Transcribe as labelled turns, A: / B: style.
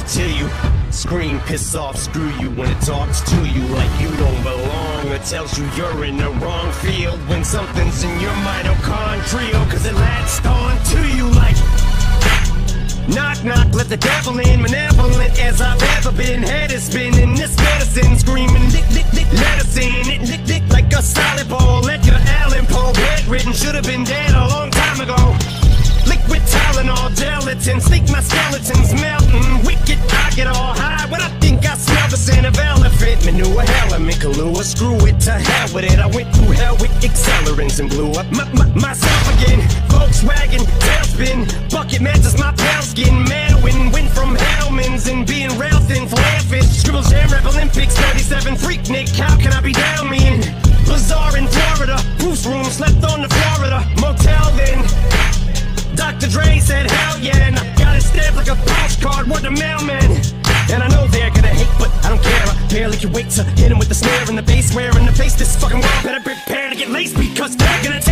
A: to you. Scream, piss off, screw you when it talks to you like you don't belong, or tells you you're in the wrong field when something's in your mitochondrial, cause it latched on to you like knock, knock, let the devil in, malevolent as I've ever been. Head is spinning, this medicine screaming, lick, lick, lick, medicine, it lick, lick like a solid ball. Edgar Allan Poe, bedridden, should've been dead a long time ago. Liquid Tylenol, gelatin, sleek my skeletons melting. Wicked, I get all high when I think I smell the scent of elephant manure. Hell, I'm in Kahlua, screw it, to hell with it. I went through hell with accelerants and blew up myself again. Volkswagen, tailspin, bucket matches my pale skin. Manwin, went from Hellman's and being rail thin, flare fish. Scribbles Jam Rap Olympics, 37 Freak Nick, how can I be down mean? Bazaar in Florida, Bruce room, slept on the Florida motel then. Dr. Dre said hell yeah, and I got it stamped like a postcard, word to mailman. And I know they're gonna hate, but I don't care. I barely can wait to hit him with the snare and the bass. Where in the face this fucking world better prepare to get laced, because they're gonna